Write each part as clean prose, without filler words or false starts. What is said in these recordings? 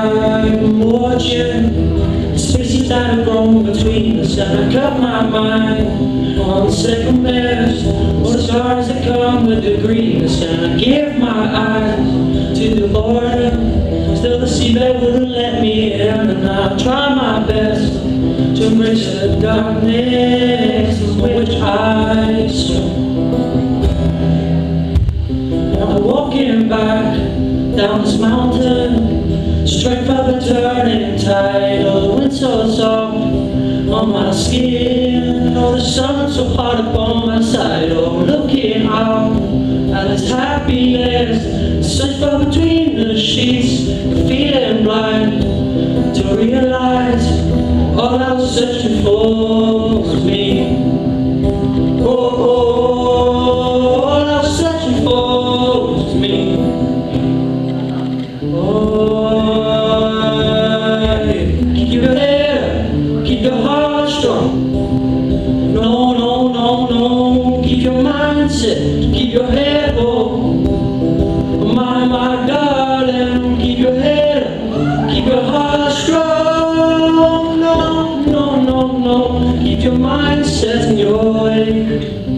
I'm watching spaces that have grown between us, and I cut my mind on the second best. All the stars that come with the greenness, and I give my eyes to the border. Still the seabed wouldn't let me in, and I try my best to embrace the darkness in which I swim. I'm walking back down this mountain, straight from the turning tide. Oh, the wind so soft on my skin, oh, the sun so hard upon my side. Oh, looking out at this happiness, search for between the sheets, feeling blind to realize all I was searching for was me. Oh, oh, all I was searching for was me. Keep your head up, keep your heart strong. No, no, no, no, keep your mindset, keep your head low. My darling, keep your head up, keep your heart strong. No, no, no, no, keep your mindset in your way.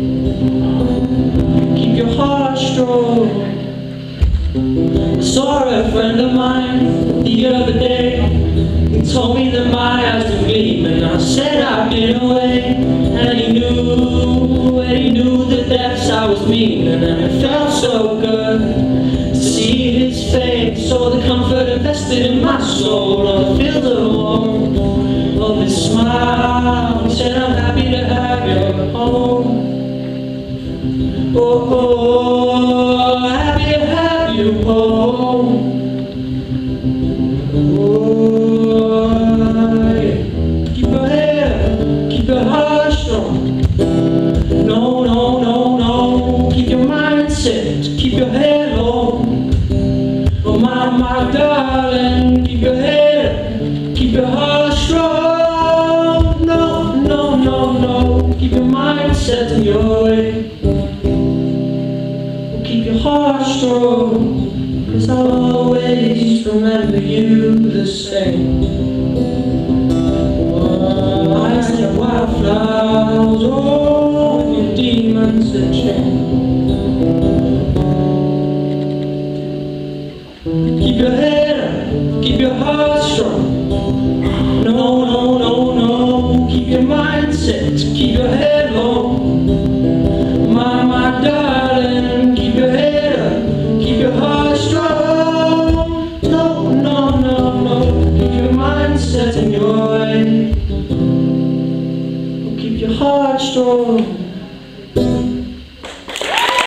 Keep your heart strong. I saw a friend of mine the other day. He told me that my eyes were gleaming. I said I've been away, and he knew the depths I was meaning. And it felt so good to see his face, so the comfort invested in my soul. I feel the warmth of his smile. He said I'm happy to have you home. Oh, oh, happy to have you home. Oh, yeah. Keep your head, keep your heart strong. No, no, no, no, keep your mindset, keep your head low. Oh, my darling, keep your head, keep your heart strong. No, no, no, no, keep your mindset in your way. Keep your heart strong, 'cause I'll always remember you the same. Eyes like wildflowers, oh, your demons that change. Keep your head up, keep your heart strong. No, no, no, no, keep your mindset, keep your head low. My darling, keep your head up, keep your heart strong. No, no, no, no, keep your mindset in your way. Keep your heart strong.